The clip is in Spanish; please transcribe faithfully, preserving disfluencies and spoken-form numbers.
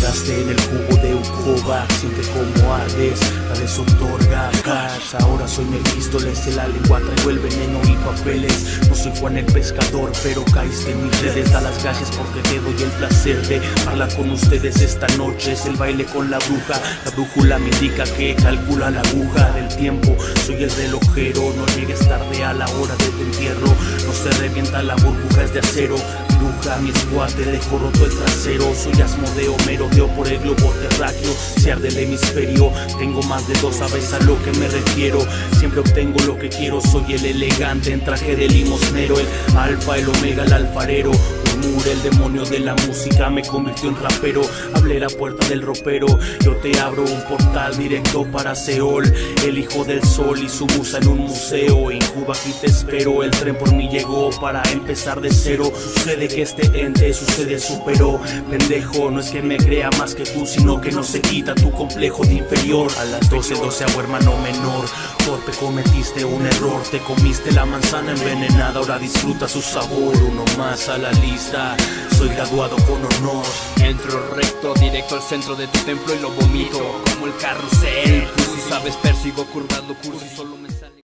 entraste en el cubo de Ukoba, siente como ardes, la desotorga gas. Ahora soy Mephistoles, en la lengua traigo el veneno y papeles. No soy Juan el pescador, pero caíste en mis redes. Da las gracias porque te doy el placer de hablar con ustedes esta noche. Es el baile con la bruja, la brújula me indica que calcula la aguja del tiempo. Soy el relojero, no llegues tarde a la hora de tu entierro. No se revienta la burbuja, es de acero. Bruja, mi squad te dejo roto el trasero. Soy Asmodeo, merodeo por el globo terráqueo. Se arde el hemisferio, tengo más de dos, sabes a lo que me refiero. Siempre obtengo lo que quiero, soy el elegante en traje de limosnero. El alfa, el omega, el alfarero. Murmura el demonio de la música, me convirtió en rapero. Hablé la puerta del ropero, yo te abro un portal directo para Seol. El hijo del sol y su musa en un museo. Incuba, aquí te espero, el tren por mí llegó para empezar de cero. Sucede que este ente sucede, superó. Pendejo, no es que me crea más que tú, sino que no se quita tu complejo de inferior. A las doce, doce hago hermano menor. Torpe, cometiste un error, te comiste la manzana envenenada, ahora disfruta su sabor. Uno más a la lista, soy graduado con honor. Entro recto, directo al centro de tu templo y lo vomito como el carrusel. Tú si sabes, persigo curvando curso y solo me